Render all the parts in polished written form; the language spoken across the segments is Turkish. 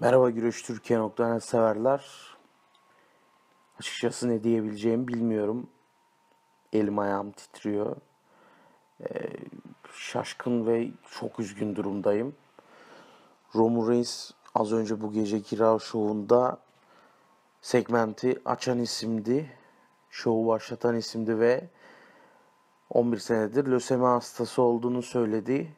Merhaba Güreş Türkiye.net severler. Açıkçası ne diyebileceğimi bilmiyorum. Elim ayağım titriyor. Şaşkın ve çok üzgün durumdayım. Roman Reigns az önce bu geceki Raw şovunda segmenti açan isimdi. Şovu başlatan isimdi ve 11 senedir lösemi hastası olduğunu söyledi.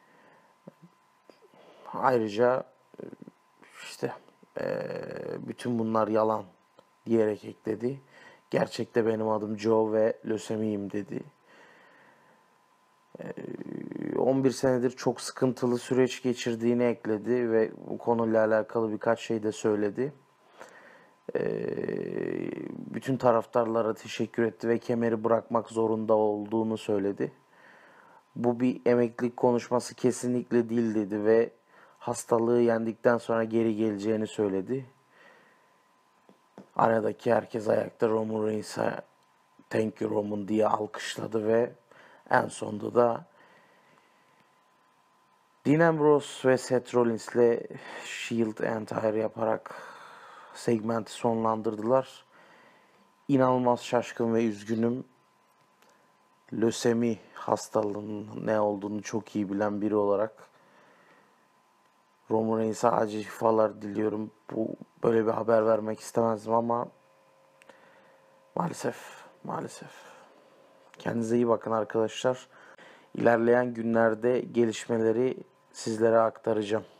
Ayrıca işte bütün bunlar yalan diyerek ekledi. Gerçekte benim adım Joe ve lösemiyim dedi. 11 senedir çok sıkıntılı süreç geçirdiğini ekledi ve bu konuyla alakalı birkaç şey de söyledi. Bütün taraftarlara teşekkür etti ve kemeri bırakmak zorunda olduğunu söyledi. Bu bir emeklilik konuşması kesinlikle değil dedi ve hastalığı yendikten sonra geri geleceğini söyledi. Aradaki herkes ayakta Roman Reigns'e "Thank you Roman" diye alkışladı ve en sonunda da Dean Ambrose ve Seth Rollins'le Shield Empire yaparak segmenti sonlandırdılar. İnanılmaz şaşkın ve üzgünüm. Lösemi hastalığının ne olduğunu çok iyi bilen biri olarak Roman Reigns'e acil şifalar diliyorum. Böyle bir haber vermek istemezdim ama maalesef. Kendinize iyi bakın arkadaşlar. İlerleyen günlerde gelişmeleri sizlere aktaracağım.